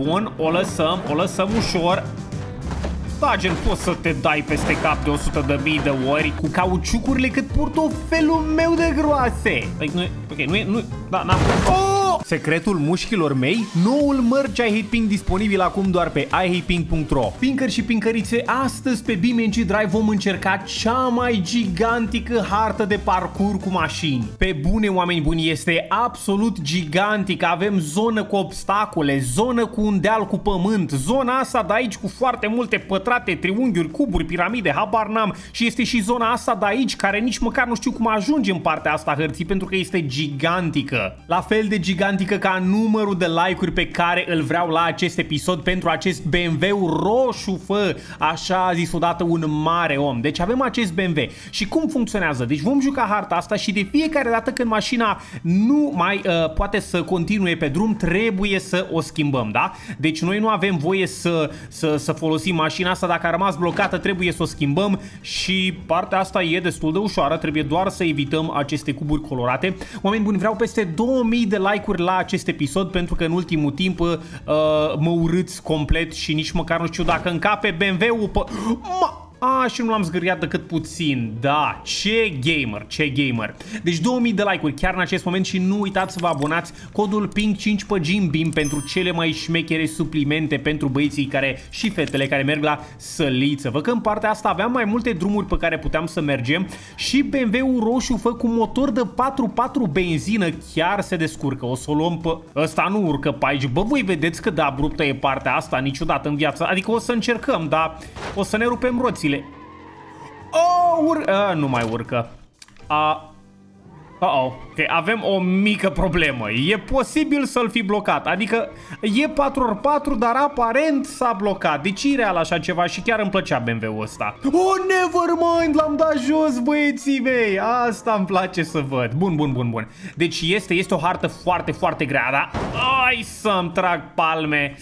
Bun, o lăsăm ușor. Da, gen, poți să te dai peste cap de 100.000 de ori cu cauciucurile cât portofelul meu de groase. Ok, nu, da, n-am... Oh! Secretul mușchilor mei? Noul merch iHatePink disponibil acum doar pe iHatePink.ro. Pinkeri și pinkărițe, astăzi pe BeamNG Drive vom încerca cea mai gigantică hartă de parcurs cu mașini. Pe bune, oameni buni, este absolut gigantică. Avem zonă cu obstacole, zonă cu un deal cu pământ, zona asta de aici cu foarte multe pătrate, triunghiuri, cuburi, piramide, habar n-am, și este și zona asta de aici care nici măcar nu știu cum ajunge în partea asta hărții pentru că este gigantică. La fel de gigantică ca numărul de like-uri pe care îl vreau la acest episod pentru acest BMW roșu, fă, așa a zis odată un mare om. Deci avem acest BMW. Și cum funcționează? Deci vom juca harta asta și de fiecare dată când mașina nu mai poate să continue pe drum, trebuie să o schimbăm, da? Deci noi nu avem voie să folosim mașina asta, dacă a rămas blocată trebuie să o schimbăm și partea asta e destul de ușoară, trebuie doar să evităm aceste cuburi colorate. Oameni buni, vreau peste 2000 de like-uri la acest episod pentru că în ultimul timp mă urâți complet și nici măcar nu știu dacă încape BMW-ul pe... și nu l-am zgâriat decât puțin. Da, ce gamer, ce gamer. Deci 2000 de like-uri chiar în acest moment și nu uitați să vă abonați. Codul PINK5 pe GymBeam pentru cele mai șmechere suplimente pentru băieții care și fetele care merg la săliță. Văd că în partea asta aveam mai multe drumuri pe care puteam să mergem și BMW-ul roșu fă cu motor de 4x4 benzină chiar se descurcă. O să o luăm pe... Ăsta nu urcă pe aici. Bă, voi vedeți cât de abruptă e partea asta niciodată în viață. Adică o să încercăm, dar o să ne rupem roțile. Nu mai urcă. Ok, avem o mică problemă. E posibil să-l fi blocat. Adică e 4x4, dar aparent s-a blocat. Deci e real așa ceva și chiar îmi plăcea BMW-ul ăsta. Never mind, l-am dat jos, băieții mei. Asta îmi place să văd. Bun. Deci este o hartă foarte, foarte grea, da? Ai să-mi trag palme.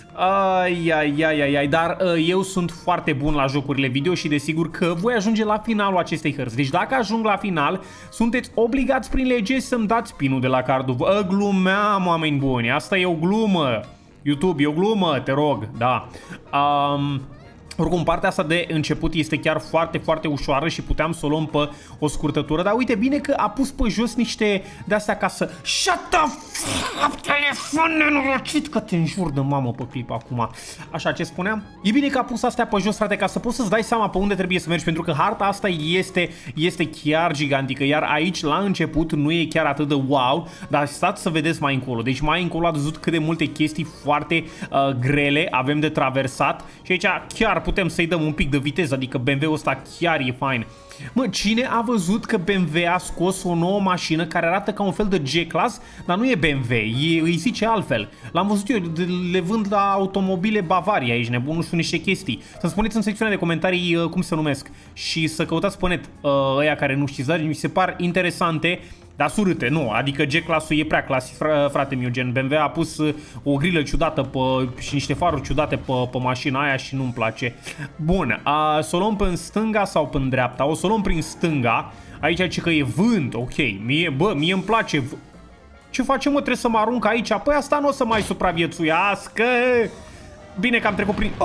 Dar eu sunt foarte bun la jocurile video și desigur că voi ajunge la finalul acestei hărți. Deci dacă ajung la final, sunteți obligați prin lege să-mi dați pinul de la cardul. Glumeam, oameni buni, asta e o glumă. YouTube, e o glumă, te rog, da. Oricum, partea asta de început este chiar foarte, foarte ușoară și puteam să o luăm pe o scurtătură. Dar uite, bine că a pus pe jos niște de-astea ca să... Shut the fuck, telefon nenorocit, că te înjur de mamă pe clip acum. Așa, ce spuneam? E bine că a pus astea pe jos, frate, ca să poți să-ți dai seama pe unde trebuie să mergi, pentru că harta asta este chiar gigantică. Iar aici, la început, nu e chiar atât de wow, dar stați să vedeți mai încolo. Deci mai încolo ați văzut cât de multe chestii foarte grele avem de traversat și aici chiar putem să-i dăm un pic de viteză, adică BMW-ul ăsta chiar e fain. Mă, cine a văzut că BMW a scos o nouă mașină care arată ca un fel de G-Class, dar nu e BMW, îi zice altfel. L-am văzut eu, le vând la automobile Bavaria aici, nebun, nu știu niște chestii. Să-mi spuneți în secțiunea de comentarii cum se numesc și să căutați pe net ăia care nu știți, dar mi se par interesante. Dar surâte, nu, adică G-Class-ul e prea clasic, frate meu, gen BMW a pus o grilă ciudată și niște faruri ciudate pe mașina aia și nu-mi place. Bun, să o luăm pe stânga sau pe dreapta? O să o luăm prin stânga, aici zice că e vânt, ok, mie îmi place. Ce facem, mă, trebuie să mă arunc aici? Păi asta nu o să mai supraviețuiască. Bine că am trecut prin...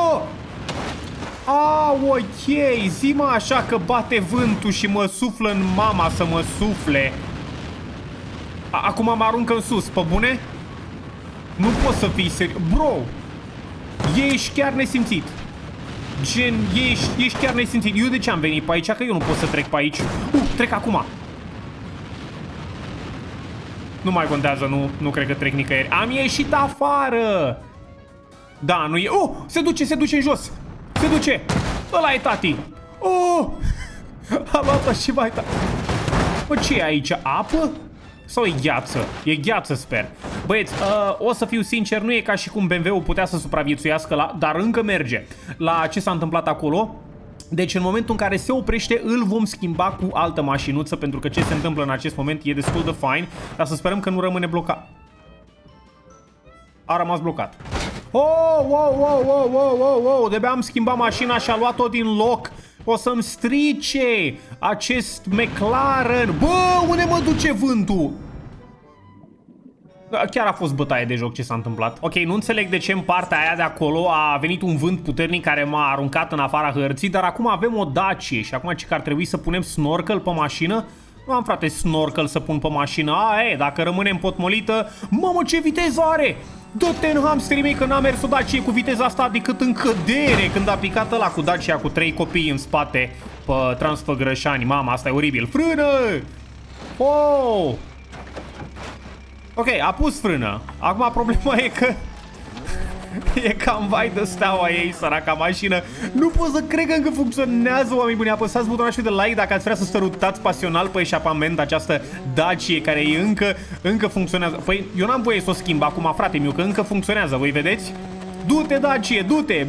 ok, zi-mă așa că bate vântul și mă suflă în mama să mă sufle. Acum mă aruncă în sus, pe bune? Nu poți să fii serios. Bro, ești chiar nesimțit. Gen, ești chiar nesimțit. Eu de ce am venit pe aici? Că eu nu pot să trec pe aici. Trec acum. Nu mai contează, nu cred că trec nicăieri. Am ieșit afară. Da, nu e... se duce în jos. Se duce! Ăla e tati! A luat-o și mai tati! Bă, ce e aici? Apă? Sau e gheață? E gheață, sper. Băieți, o să fiu sincer, nu e ca și cum BMW-ul putea să supraviețuiască, dar încă merge. La ce s-a întâmplat acolo? Deci în momentul în care se oprește, îl vom schimba cu altă mașinuță, pentru că ce se întâmplă în acest moment e destul de fain, dar să sperăm că nu rămâne blocat. A rămas blocat. De-abia am schimbat mașina și a luat-o din loc. O să-mi strice acest McLaren. Bă, unde mă duce vântul? Chiar a fost bătaie de joc ce s-a întâmplat. Ok, nu înțeleg de ce în partea aia de acolo a venit un vânt puternic care m-a aruncat în afara hărții, dar acum avem o Dacie și acum ce că ar trebui să punem snorkel pe mașină? Nu am, frate, snorkel să pun pe mașină. Dacă rămânem potmolită... Mamă, ce viteză are! Dă-te în hamsterii mei că n-a mers o Dacie cu viteza asta decât în cădere când a picat ăla cu Dacia cu 3 copii în spate pe Transfăgrășani. Mama, asta e oribil. Frână! Oh! Ok, a pus frână. Acum problema e că e cam vai de steaua ei, săraca mașină. Nu pot să cred că încă funcționează, oameni buni. Apăsați butonul de like dacă ați vrea să sărutați pasional pe eșapament această Dacie care încă funcționează. Păi eu n-am voie să o schimb acum, frate meu, că încă funcționează, voi vedeți? Du-te, Dacie, du-te!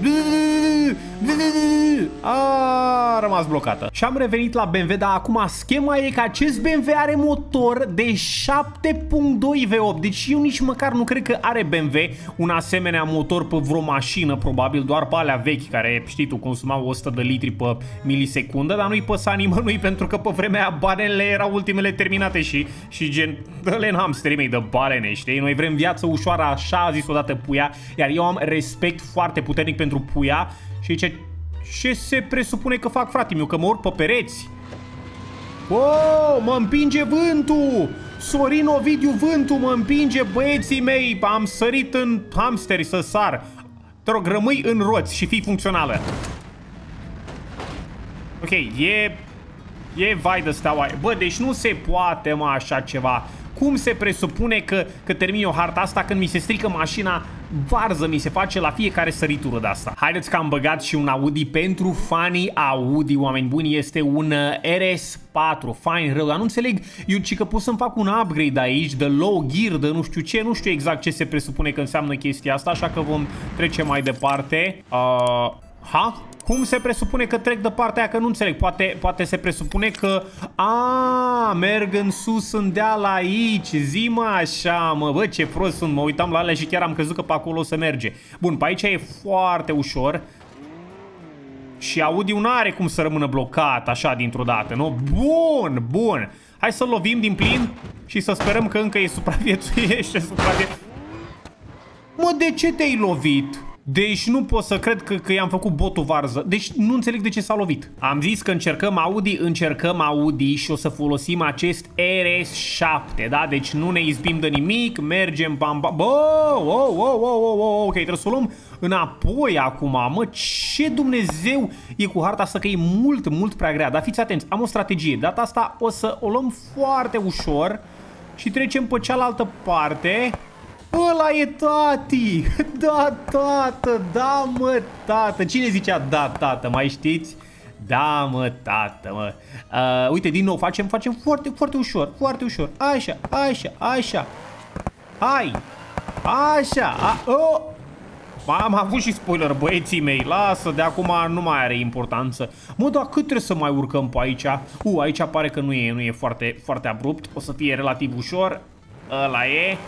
A rămas blocată. Și am revenit la BMW, dar acum schema e că acest BMW are motor de 7.2 V8. Deci eu nici măcar nu cred că are BMW un asemenea motor pe vreo mașină, probabil doar pe alea vechi, care, știi tu, consumau 100 de litri pe milisecundă, dar nu-i păsa nimănui pentru că pe vremea aia banele erau ultimele terminate și gen, dă-le în hamsterii mei de balene, știi? Noi vrem viață ușoară, așa a zis odată Puia, iar eu am respect foarte puternic pentru Puia și ce se presupune că fac, frate meu, că mă urc pe pereți? Oh, mă împinge vântul! Sorin Ovidiu, vântul mă împinge, băieții mei! Am sărit în hamsteri să sar. Te rog, rămâi în roți și fii funcțională. Ok, e vai de steaua. Bă, deci nu se poate, mă, așa ceva. Cum se presupune că termin eu harta asta când mi se strică mașina? Varză mi se face la fiecare săritură de asta. Haideți că am băgat și un Audi pentru fanii Audi, oameni buni. Este un RS4, fain rău, dar nu înțeleg. Eu ci că pot să-mi fac un upgrade aici de low gear, de nu știu ce. Nu știu exact ce se presupune că înseamnă chestia asta, așa că vom trece mai departe. Cum se presupune că trec de partea aia? Că nu înțeleg. Poate se presupune că... merg în sus în deal aici. Zi-mă așa, mă. Bă, ce prost sunt. Mă uitam la alea și chiar am crezut că pe acolo o să merge. Bun, pe aici e foarte ușor. Și Audi-ul n-are cum să rămână blocat așa dintr-o dată, nu? Bun. Hai să-l lovim din plin și să sperăm că încă e supraviețuiește. Mă, de ce te-ai lovit? Deci nu pot să cred că i-am făcut botul varză. Deci nu înțeleg de ce s-a lovit. Am zis că încercăm Audi și o să folosim acest RS7, da? Deci nu ne izbim de nimic, mergem bam. Ok, trebuie să o luăm înapoi acum. Mă, ce Dumnezeu e cu harta asta, că e mult prea grea. Dar fiți atenți, am o strategie. Data asta o să o luăm foarte ușor și trecem pe cealaltă parte. Ăla e tati! Da, tată! Da, mă, tată! Cine zicea da, tată? Mai știți? Da, mă, tată, mă. Uite, din nou, facem foarte ușor. Foarte ușor. Așa. Hai! Așa! Am avut și spoiler, băieții mei. Lasă, de acum nu mai are importanță. Mă, dar cât trebuie să mai urcăm pe aici? Aici pare că nu e foarte abrupt. O să fie relativ ușor. Ăla e...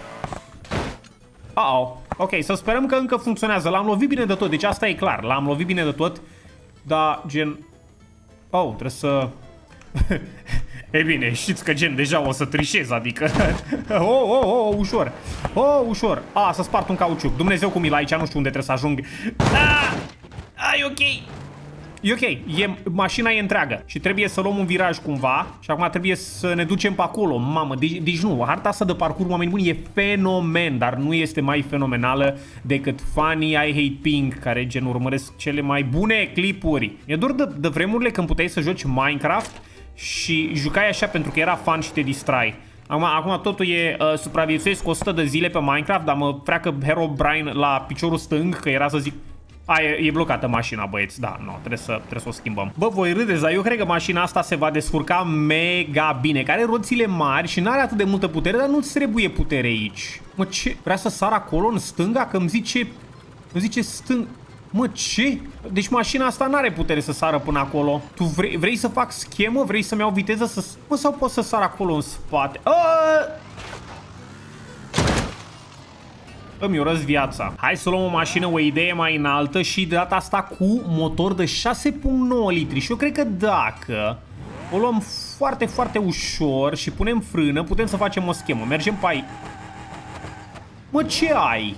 Ok, să sperăm că încă funcționează. L-am lovit bine de tot, deci asta e clar. L-am lovit bine de tot. Dar, gen... trebuie să... E bine, știți că, gen, deja o să trișez, adică... Ușor. Ușor. Să spart un cauciuc. Dumnezeu cu mila aici, nu știu unde trebuie să ajung. E ok. E ok, mașina e întreagă și trebuie să luăm un viraj cumva și acum trebuie să ne ducem pe acolo. Mamă, deci nu, harta asta de parcurs, oameni buni, e fenomen, dar nu este mai fenomenală decât Funny I Hate Pink, care gen urmăresc cele mai bune clipuri. E doar de vremurile când puteai să joci Minecraft și jucai așa pentru că era fun și te distrai. Acum totul e supraviețuiesc 100 de zile pe Minecraft, dar mă freacă Herobrine la piciorul stâng, că era să zic... E blocată mașina, băieți. Da, nu, trebuie să o schimbăm. Bă, voi râdeți, dar eu cred că mașina asta se va descurca mega bine. Care are roțile mari și n-are atât de multă putere, dar nu-ți trebuie putere aici. Mă, ce? Vrea să sar acolo în stânga? Că îmi zice stâng... Mă, ce? Deci mașina asta n-are putere să sară până acolo. Tu vrei să fac schemă? Vrei să-mi iau viteză să... Mă, sau pot să sar acolo în spate? Îmi urăsc viața. Hai să luăm o mașină, o idee mai înaltă și de data asta cu motor de 6.9 litri. Și eu cred că dacă o luăm foarte ușor și punem frână, putem să facem o schemă. Mergem pe aici. Mă, ce ai?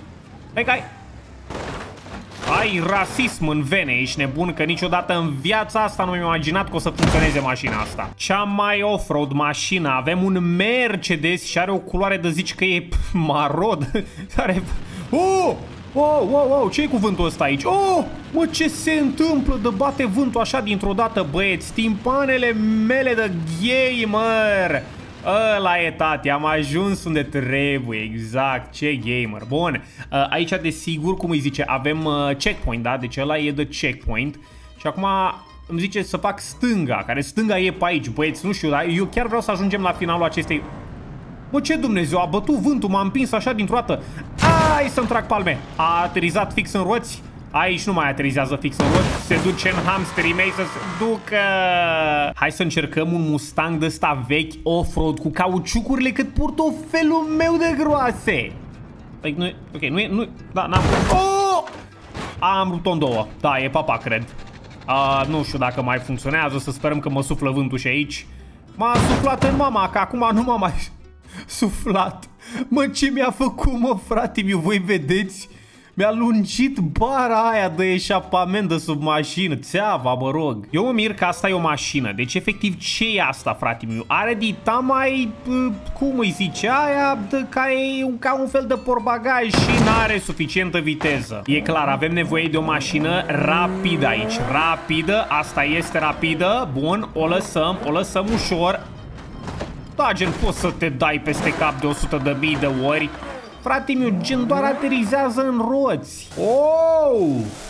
Ai rasism în vene, ești nebun, că niciodată în viața asta nu mi-am imaginat că o să funcționeze mașina asta. Cea mai off-road mașină, avem un Mercedes și are o culoare de zici că e marod. Are... Oh! Wow, ce-i cuvântul ăsta aici? Oh! Mă, ce se întâmplă? De bate vântul așa dintr-o dată, băieți. Timpanele mele de gamer. Ăla e, tati, am ajuns unde trebuie, exact, ce gamer. Bun, aici desigur, cum îi zice, avem checkpoint, da? Deci ăla e de checkpoint. Și acum îmi zice să fac stânga, care stânga e pe aici, băieți, nu știu, dar eu chiar vreau să ajungem la finalul acestei... Bă, ce Dumnezeu, a bătut vântul, m-a împins așa dintr-o dată. Ai să-mi trag palme. A aterizat fix în roți. Aici nu mai aterizează fix în roți. Se duce în hamsterii mei să se ducă. Hai să încercăm un Mustang de ăsta vechi off-road cu cauciucurile cât portofelul meu de groase. Ok, nu, da, n-am... Oh! Am rupt-o în două. Da, e papa, cred. Nu știu dacă mai funcționează, să sperăm că mă suflă vântul și aici. M-a suflat în mama, că acum nu m-a mai suflat. Mă, ce mi-a făcut, mă, frate, voi vedeți? Mi-a lungit bara aia de eșapament de sub mașină. Țeava, mă rog. Eu mă mir că asta e o mașină. Deci, efectiv, ce e asta, frate meu? Are dita mai... cum îi zice? Aia de care e ca un fel de portbagaj și n-are suficientă viteză. E clar, avem nevoie de o mașină rapidă aici. Rapidă, asta este rapidă. Bun, o lăsăm ușor. Da, gen, poți să te dai peste cap de 100.000 de ori. Frate meu, gen doar aterizează în roți. Oh!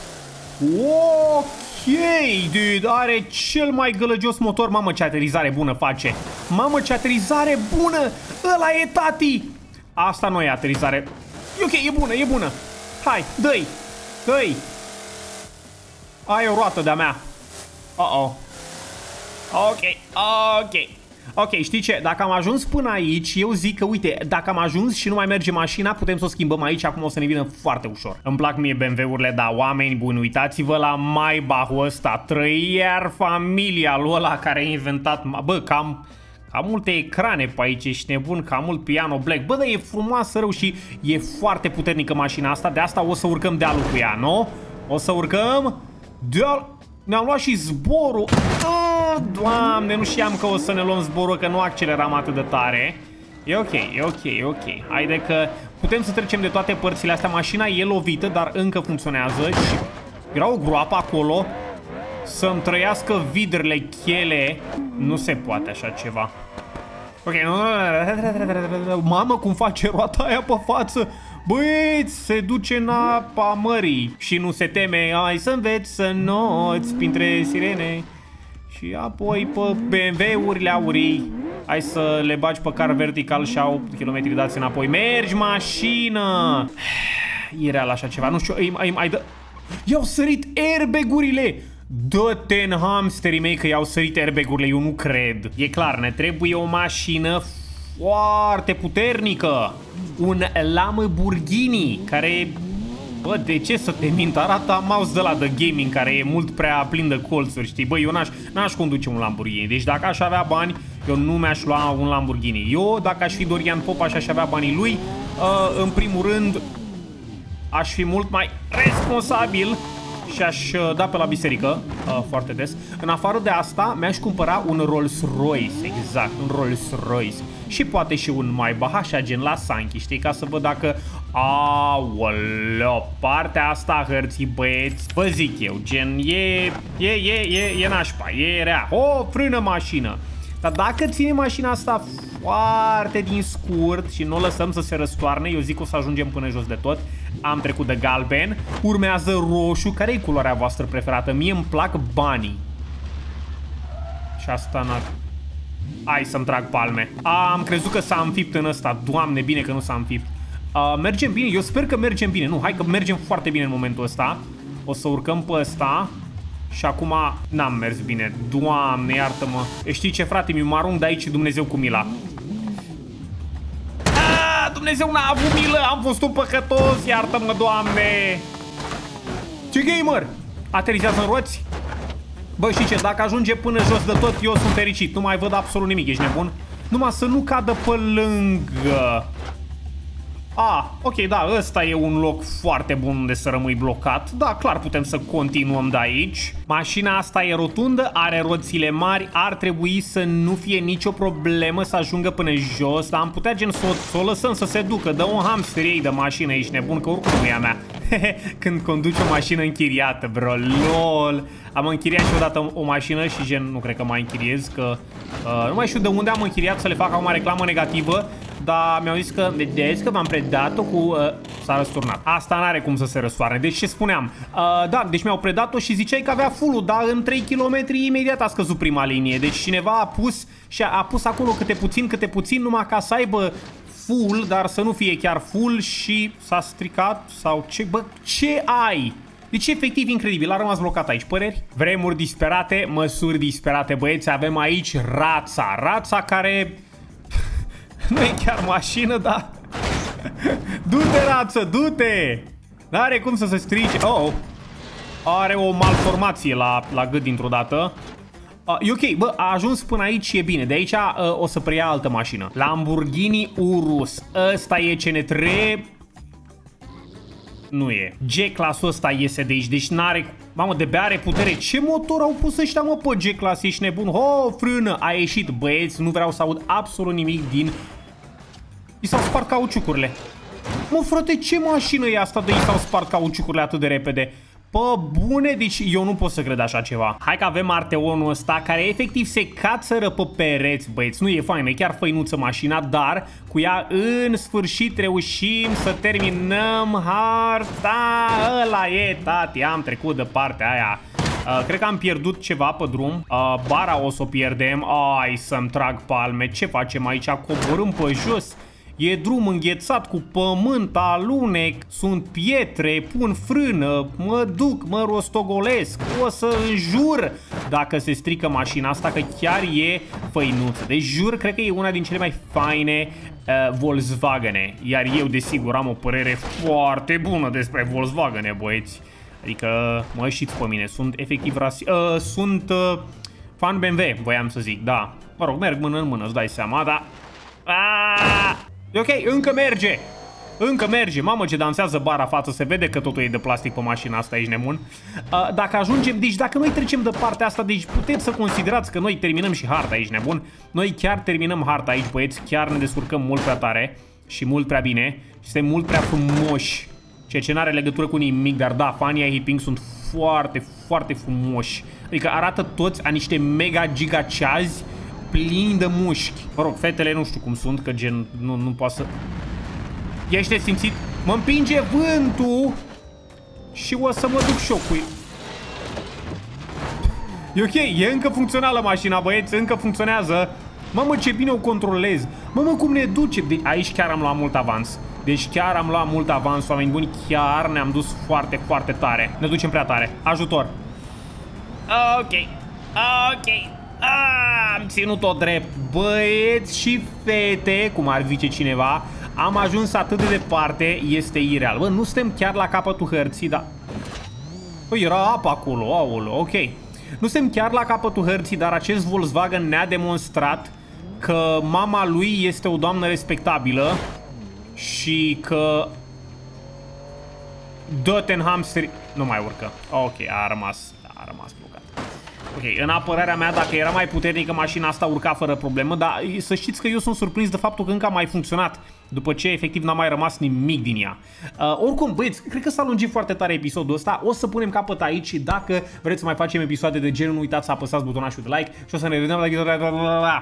Ok, dude, are cel mai gălăgios motor. Mamă, ce aterizare bună face. Mamă, ce aterizare bună. Ăla e, tati. Asta nu e aterizare. E ok, e bună. Hai, dă-i. Ai o roată de-a mea. Ok. Ok, știi ce? Dacă am ajuns până aici, eu zic că, uite, dacă am ajuns și nu mai merge mașina, putem să o schimbăm aici, acum o să ne vină foarte ușor. Îmi plac mie BMW-urile, dar oameni buni, uitați-vă la Maybach-ul ăsta, trăier familia lui ăla care a inventat, bă, cam multe ecrane pe aici, ești nebun, cam mult piano black, bă, dar e frumoasă rău și e foarte puternică mașina asta, de asta o să urcăm dealul cu ea, nu? O să urcăm dealul. Ne-am luat și zborul. Doamne, nu știam că o să ne luăm zborul, că nu acceleram atât de tare. E ok. Haide că putem să trecem de toate părțile astea. Mașina e lovită, dar încă funcționează. Și era o groapă acolo. Să-mi trăiască vidrele, chele. Nu se poate așa ceva. Ok, mamă, cum face roata aia pe față. Băieți, se duce în apa mării și nu se teme. Hai să înveți să noți printre sirene. Și apoi pe BMW-urile aurii. Hai să le bagi pe car vertical și au kilometri dați înapoi. Mergi, mașină. E real așa ceva, nu știu. Ai dă... I-au sărit airbag-urile. Dă-te în hamsterii mei că i-au sărit airbag-urile, eu nu cred. E clar, ne trebuie o mașină foarte puternică. Un Lamborghini care, bă, de ce să te mint, arată mouse de la de gaming care e mult prea plin de colțuri, știi? Bă, eu n-aș conduce un Lamborghini. Deci dacă aș avea bani, eu nu mi-aș lua un Lamborghini. Eu, dacă aș fi Dorian Popa și aș avea banii lui, în primul rând aș fi mult mai responsabil și aș da pe la biserică foarte des. În afară de asta, mi-aș cumpăra un Rolls-Royce, exact, un Rolls-Royce. Și poate și un Maybach, așa, gen la Sanchi, știi, ca să văd dacă... Aoleo, partea asta a hărții, băieți, vă zic eu, gen, e nașpa, e rea. O, frână mașină. Dar dacă ține mașina asta foarte din scurt și nu o lăsăm să se răstoarne, eu zic că o să ajungem până jos de tot. Am trecut de galben, urmează roșu. Care e culoarea voastră preferată? Mie îmi plac banii. Și asta n-ar... Hai să-mi trag palme. Am crezut că s-a înfipt în ăsta. Doamne, bine că nu s-a înfipt. Mergem bine? Eu sper că mergem bine. Nu, hai că mergem foarte bine în momentul ăsta. O să urcăm pe ăsta. Și acum n-am mers bine. Doamne, iartă-mă. Știi ce, frate, mi-mă arunc de aici Dumnezeu cu mila. Dumnezeu n-a avut milă. Am fost un păcătos. Iartă-mă, Doamne. Ce gamer? Aterizează în roți? Bă, știi ce? Dacă ajunge până jos de tot, eu sunt fericit. Nu mai văd absolut nimic. Ești nebun? Numai să nu cadă pe lângă. Ok, da, ăsta e un loc foarte bun unde să rămâi blocat. Da, clar putem să continuăm de aici. Mașina asta e rotundă, are roțile mari, ar trebui să nu fie nicio problemă să ajungă până jos, dar am putea gen să o lăsăm să se ducă. Dă un hamster ei de mașină, ești nebun, că oricum nu e a mea. Când conduci o mașină închiriată, bro, lol. Am închiriat și odată o mașină și gen, nu cred că mai închiriez, că nu mai știu de unde am închiriat să le fac acum reclamă negativă. Dar mi-au zis că, vedeți că v-am predat-o cu... s-a răsturnat. Asta n-are cum să se răstoarne. Deci ce spuneam? Da, deci mi-au predat-o și ziceai că avea full-ul, dar în 3 km imediat a scăzut prima linie. Deci cineva a pus și a pus acolo câte puțin, numai ca să aibă full, dar să nu fie chiar full și s-a stricat sau ce? Bă, ce ai? Deci efectiv incredibil, a rămas blocat aici, păreri? Vremuri disperate, măsuri disperate, băieți, avem aici rața. Rața care... nu e chiar mașină, dar... du-te, rață, du-te! N-are cum să se strice. Are o malformație la gât dintr-o dată. E ok, bă, a ajuns până aici și e bine. De aici o să preia altă mașină. Lamborghini Urus. Ăsta e ce ne trebuie. Nu e. G-clasul ăsta iese de aici, deci n-are... Mamă, de bea are putere. Ce motor au pus ăștia, mă, pe G-clas? Ești nebun? Frână! A ieșit, băieți, nu vreau să aud absolut nimic din... I s-au spart cauciucurile. Mă, frate, ce mașină e asta de i s-au spart cauciucurile atât de repede? Pă bune, deci eu nu pot să cred așa ceva. Hai că avem Arteonul ăsta care efectiv se cațără pe pereți, băieți. Nu e fain, e chiar făinuță mașina, dar cu ea în sfârșit reușim să terminăm harta. Ăla e, tati, am trecut de partea aia. Cred că am pierdut ceva pe drum. Bara o să o pierdem. Ai să-mi trag palme. Ce facem aici? Coborâm pe jos. E drum înghețat cu pământ, alunec, sunt pietre, pun frână, mă duc, mă rostogolesc, o să înjur dacă se strică mașina asta, că chiar e făinuță. Deci jur, cred că e una din cele mai faine Volkswagene, iar eu desigur am o părere foarte bună despre Volkswagene, băieți. Adică, mă știți pe mine, sunt efectiv sunt fan BMW, voiam să zic, da. Mă rog, merg mână în mână, îți dai seama, dar... E ok, încă merge. Încă merge. Mamă, ce dansează bara față. Se vede că totul e de plastic pe mașina asta, ești nebun. Dacă ajungem, deci dacă noi trecem de partea asta, deci puteți să considerați că noi terminăm și harta, ești nebun. Noi chiar terminăm harta aici, băieți. Chiar ne descurcăm mult prea tare și mult prea bine. Și suntem mult prea frumoși. Ceea ce n-are legătură cu nimic, dar da, fanii ai Hipping sunt foarte, foarte frumoși. Adică arată toți a niște mega giga ceazi plini de mușchi. Mă rog, fetele nu știu cum sunt, că gen nu poate să... Ești simțit? Mă împinge vântul și o să mă duc și eu cu... E ok, e încă funcțională mașina, băieți, încă funcționează. Mamă, ce bine o controlez. Mamă, cum ne duce. Deci, aici chiar am luat mult avans. Deci chiar am luat mult avans, oameni buni. Chiar ne-am dus foarte, foarte tare. Ne ducem prea tare. Ajutor. Ok. Am ținut-o drept. Băieți și fete, cum ar zice cineva, am ajuns atât de departe, este ireal. Bă, nu suntem chiar la capătul hărții, dar... Păi, era apă acolo, aolo, ok. Nu suntem chiar la capătul hărții, dar acest Volkswagen ne-a demonstrat că mama lui este o doamnă respectabilă și că... dă-te în hamster... Nu mai urcă. Ok, a rămas blocat. Ok, în apărarea mea, dacă era mai puternică, mașina asta urca fără problemă, dar să știți că eu sunt surprins de faptul că încă a mai funcționat, după ce efectiv n-a mai rămas nimic din ea. Oricum, băieți, cred că s-a lungit foarte tare episodul ăsta, o să punem capăt aici și dacă vreți să mai facem episoade de genul, nu uitați să apăsați butonașul de like și o să ne vedem la